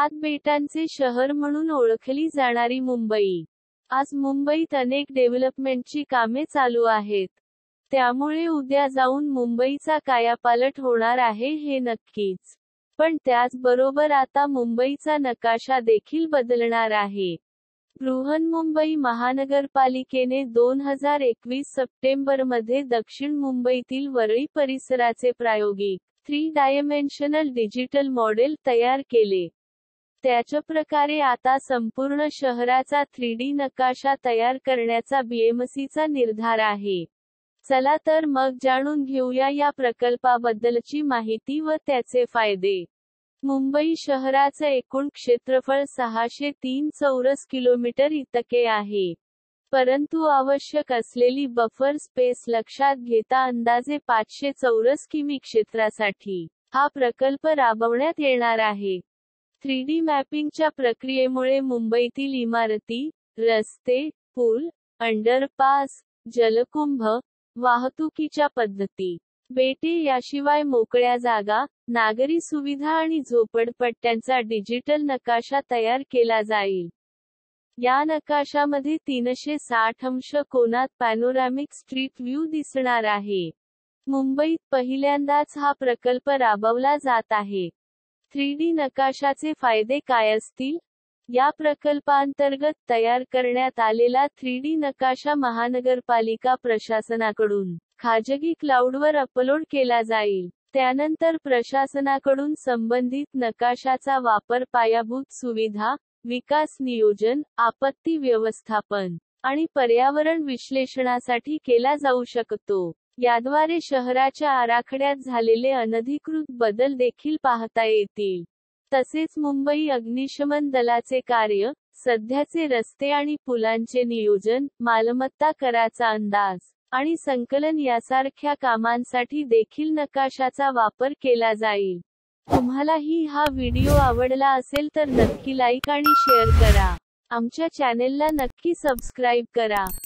सात बेटांचे शहर म्हणून ओळखली जाणारी मुंबई. आज मुंबईत अनेक डेव्हलपमेंटची कामे चालू आहेत. त्यामुळे उद्या जाऊन मुंबईचा कायापालट होणार आहे हे नक्कीच. पण त्याचबरोबर आता मुंबईचा नकाशा देखील बदलणार आहे. बृहन्मुंबई महानगरपालिकेने 2021 सप्टेंबरमध्ये दक्षिण मुंबईतील वरळी परिसराचे प्रायोगिक 3 डायमेन्शनल डिजिटल मॉडेल तयार केले. त्याच्या प्रकारे आता संपूर्ण शहराचा 3D नकाशा तयार करण्याचा बीएमसीचा निर्धार आहे. चला तर मग जाणून घेऊया या प्रकल्पाबद्दलची माहिती व त्याचे फायदे. मुंबई शहराचं एकूण क्षेत्रफळ 603 चौरस किलोमीटर इतके आहे. परंतु आवश्यक असलेली बफर स्पेस लक्षात घेता अंदाजे 500 चौरस किमी क्षेत्रासाठी हा प्रकल्प राबवण्यात येणार आहे. 3D मॅपिंगच्या प्रक्रियेमुळे मुंबईतील इमारती, रस्ते, पूल, अंडरपास, जलकुंभ, वाहतुकीच्या पद्धती, बेटे याशिवाय मोकळ्या जागा, नागरी सुविधा आणि झोपडपट्ट्यांचा डिजिटल नकाशा तयार केला जाईल. या नकाशामध्ये 360 अंश कोनात पॅनोरॅमिक स्ट्रीट व्ह्यू दिसणार आहे. मुंबईत पहिल्यांदाच हा प्रकल्प राबवला जात आहे. 3D नकाशाचे फायदे काय असतील? या प्रकल्पांतर्गत तयार करण्यात आलेला 3D नकाशा महानगरपालिका प्रशासनाकडून खाजगी क्लाउडवर अपलोड केला जाईल. त्यानंतर प्रशासनाकडून संबंधित नकाशाचा वापर पायाभूत सुविधा, विकास नियोजन, आपत्ती व्यवस्थापन आणि पर्यावरण विश्लेषणासाठी केला जाऊ शकतो. याद्वारे शहराच्या आराखड्यात झालेले अनधिकृत बदल देखील पाहता येतील. तसेच मुंबई अग्निशमन दलाचे कार्य, सध्याचे रस्ते आणि पुलांचे नियोजन, मालमत्ता कराचा अंदाज आणि संकलन यासारख्या कामांसाठी देखील नकाशाचा वापर केला जाईल. तुम्हालाही हा व्हिडिओ आवडला असेल तर नक्की लाईक आणि शेअर करा. आमच्या चॅनेलला नक्की सबस्क्राईब करा.